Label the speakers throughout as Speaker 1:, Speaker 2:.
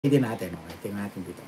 Speaker 1: din natin. Okay, tingnan natin dito.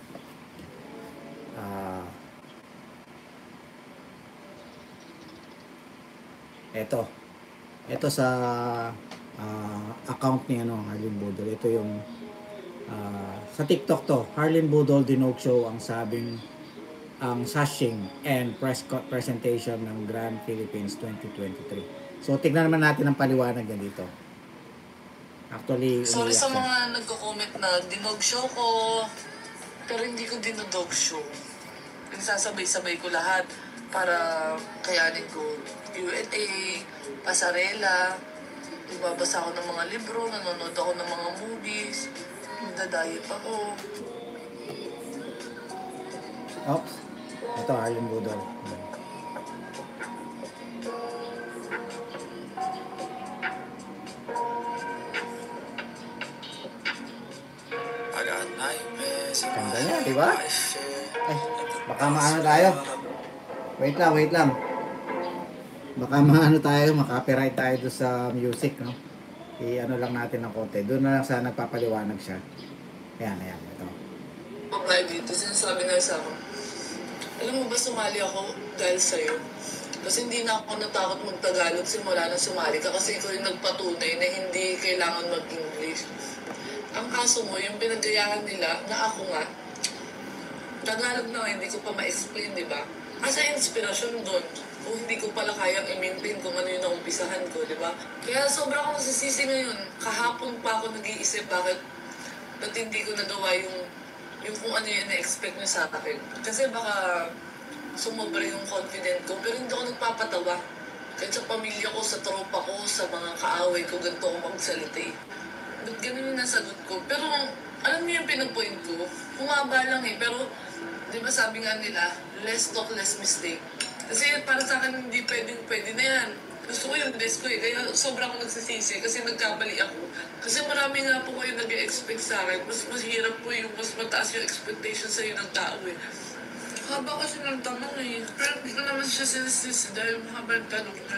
Speaker 1: Ito sa account ni Harleen Budol. Ito yung sa TikTok to. Harleen Budol Dinog Show ang sabing ang sashing and presentation ng Grand Philippines 2023. So tignan naman natin ang paliwanag yan dito. Actually,
Speaker 2: sorry sa mga nagko-comment na dinog show ko, pero hindi ko dinodog show. Nagsasabay-sabay ko lahat para kayanin ko Q&A, pasarela, nagbabasa ako ng mga libro, nanonood ako ng mga movies, nagda-diet ako.
Speaker 1: Oops. Ito, Harleen Budol. Ganda niya, di ba? Ay, baka maano tayo. Wait lang. Baka maano tayo, makapiright tayo doon sa music, no? I-ano lang natin ng konti. Doon na lang sa nagpapaliwanag siya. Ayan, ito.
Speaker 2: Pagkain dito, sinasabi na sa akin, alam mo ba sumali ako dahil sa'yo? Kasi hindi na ako natakot mag-Tagalog simula na sumali ka kasi ikaw yung nagpatunay na hindi kailangan mag-English. Ang kaso mo, yung pinagayahan nila na ako nga, Tagalog na hindi ko pa ma-explain, di ba? Kasi inspirasyon doon. Kung hindi ko pala kayang i-maintain kung ano yung naumpisahan ko, di ba? Kaya sobra akong nasisisi ngayon. Kahapon pa ako nag-iisip ba't hindi ko nagawa yung kung ano yung na-expect nyo sa akin. Kasi baka sumobra yung confident ko, pero hindi ako nagpapatawa. Kahit sa pamilya ko, sa tropa ko, sa mga kaaway ko, ganito ako magsalita eh. Ba't ganun yung nasagot ko? Pero alam niyo yung pinag-point ko? Humaba lang eh, pero di ba sabi nga nila, less talk, less mistake. Kasi para sa akin, hindi pwede na yan. Gusto ko yung best ko eh, kaya sobrang ako nagsisisi kasi nagkamali ako. Kasi marami nga po kayo nag-expect sa akin. Mas mahirap po yung mas mataas yung expectation sa'yo ng tao eh. Haba kasi ng tanong eh. Pero hindi ko naman siya sinisisi dahil mahaba yung tanong niya.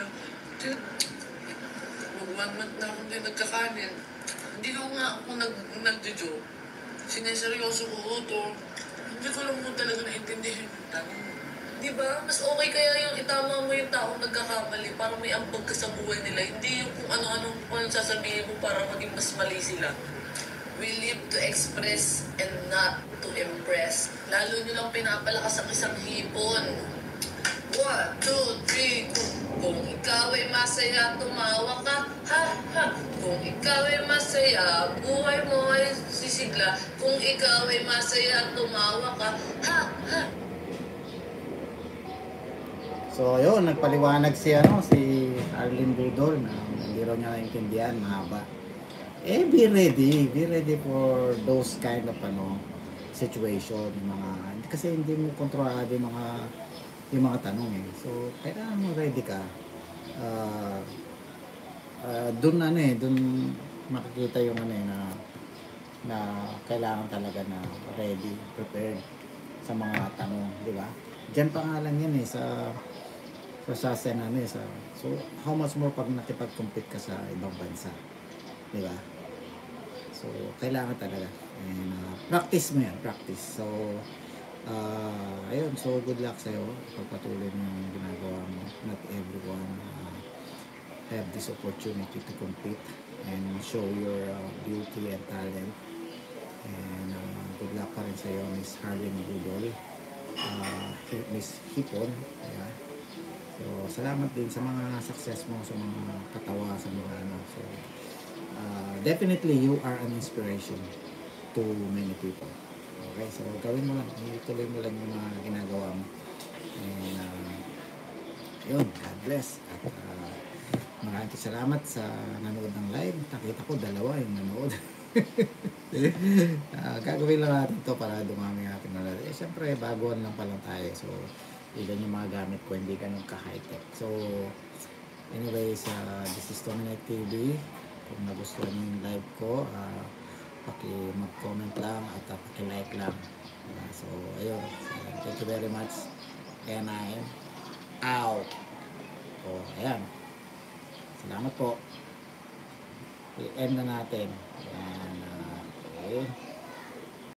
Speaker 2: Mag 1 month na ako din nagkakanin. Hindi ko nga ako nag-joke. Sineseryoso ko ito. Hindi ko lang mo talaga naintindihan yung tanong. Diba? Mas okay kaya yung itama mo yung taong nagkakamali para may ambag ka sa buhay nila. Hindi yung kung ano-anong sasabihin mo para maging mas mali sila. We live to express and not to impress. Lalo nyo lang pinapalakas ang isang hipon. 1, 2, 3, go. Kung ikaw ay masaya, tumawa ka, ha, ha. Kung ikaw ay masaya, buhay mo ay sisigla. Kung ikaw ay masaya, tumawa ka, ha, ha.
Speaker 1: So, ayun, nagpaliwanag si Harleen Budol na hindi raw niya naintindihan, mahaba. Be ready for those kind of situation, kasi hindi mo kontrolado yung mga tanong eh. So, kailangan mo ready ka. Doon makikita yung na kailangan talaga na ready, prepared sa mga tanong, di ba? Diyan pa nga lang yan eh sa so how much more pag nakipag-compete ka sa ibang bansa, di ba? So kailangan talaga and practice mo yan, so ayun, so good luck sa'yo, pagpatuloy mo yung ginagawa mo. Not everyone have this opportunity to compete and show your beauty and talent, and good luck pa rin sa'yo, Miss Harleen Budol, Miss Hipon. Yeah. So, salamat din sa mga success mo, sa mga katawa, sa mga So, definitely, you are an inspiration to many people. Okay, so gawin mo lang, ituloy mo lang yung mga ginagawa mo. And, yun, God bless. At maraming salamat sa nanood ng live. Nakita ko, 2 yung nanood. Gagawin lang natin to para dumami natin nanood. Siyempre, baguhan lang pa lang tayo. So, ilan yung mga gamit ko, hindi ganun ka-high-tech. So, anyways, this is Tony TV. Kung nagustuhan niyo yung live ko, mag-comment lang at paki-like lang. So, ayun. Thank you very much. And I am out. So, ayan. Salamat po. I-end na natin. Ayan. Okay.